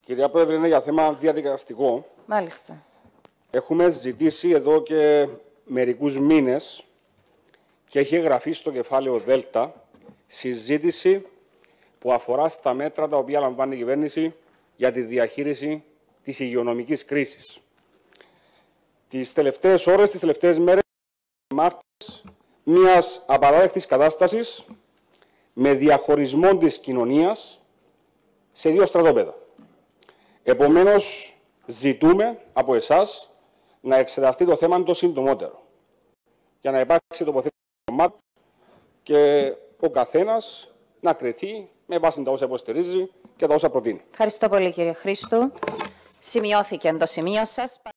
Κυρία Πρόεδρε, είναι για θέμα διαδικαστικό. Μάλιστα. Έχουμε ζητήσει εδώ και μερικούς μήνες και έχει εγγραφεί στο κεφάλαιο ΔΕΛΤΑ συζήτηση που αφορά στα μέτρα τα οποία λαμβάνει η κυβέρνηση για τη διαχείριση της υγειονομικής κρίσης. Τις τελευταίες ώρες, τις τελευταίες μέρες, μάρτυρες μιας απαράδεκτης κατάστασης με διαχωρισμό της κοινωνίας σε δύο στρατόπεδα. Επομένως, ζητούμε από εσάς να εξεταστεί το θέμα το συντομότερο για να υπάρξει τοποθέτηση των κομμάτων και ο καθένας να κριθεί με βάση τα όσα υποστηρίζει και τα όσα προτείνει. Ευχαριστώ πολύ, κύριε Χρήστου. Σημειώθηκε το σημείο σας.